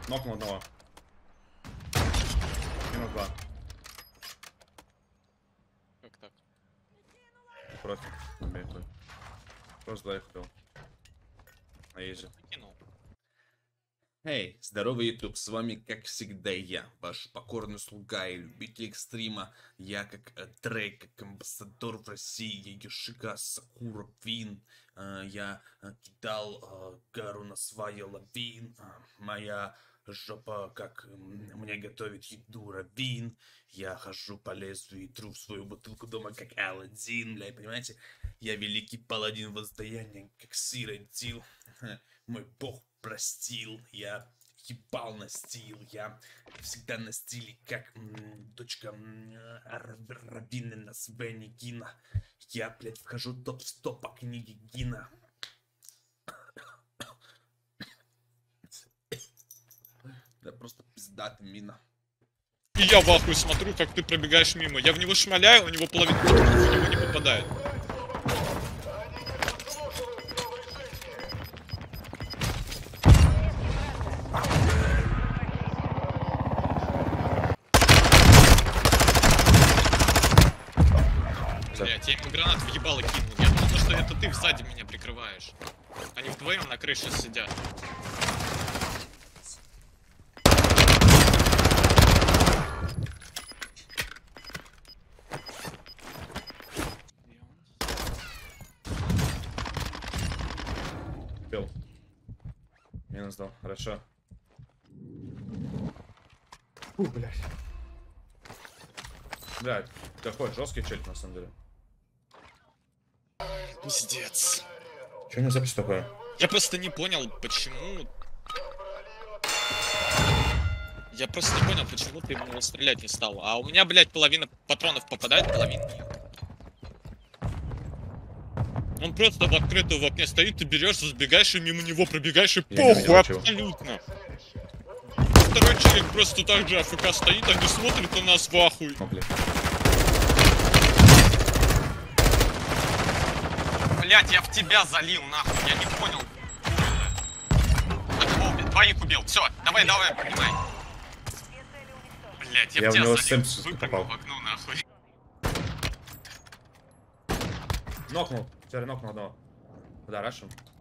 Нокнул одного. Минус 2. Как так? Просто. Просто 2 их убил. А есть же. Выкинул. Эй, здорово, YouTube, с вами, как всегда, я, ваш покорный слуга и любитель экстрима. Я, как Дрейк, как амбассадор в России, я Йошика Сакура Вин. Я кидал гару на свая лавин. Моя жопа, как мне готовить еду равин. Я хожу по лезвию и тру в свою бутылку дома, как Аладдин. Бля, понимаете, я великий паладин воздаяния, как Сиродил. Мой бог простил, я ебал на стил, я всегда на стиле, как дочка Равины на Свене Гина. Я, блядь, вхожу в топ-100 по книге Гина. Да просто пиздата мина. И я в ахуе смотрю, как ты пробегаешь мимо. Я в него шмаляю, у него половина патронов в него не попадает. Блять, я ему гранат въебало кинул. Я думал, что это ты сзади меня прикрываешь. Они вдвоем на крыше сидят. Бил. Минус дал, хорошо. Блядь. Блядь, такой жесткий челик на самом деле. Пиздец. Че у него запись такое? Я просто не понял, почему... Я просто не понял, почему ты в него стрелять не стал. А у меня, блядь, половина патронов попадает, половина нет. Он просто в открытую в окне стоит, ты берешь, забегаешь и мимо него пробегаешь и похуй, абсолютно. Второй человек просто так же АФК стоит, они смотрят на нас в ахуй. О, блядь. Блять, я в тебя залил, нахуй, я не понял. Двоих убил, все, давай, поднимай. Блять, я в тебя залил, выпрыгнул в окно, нахуй. Нокнул, теперь нокнул одного. Да, рашим.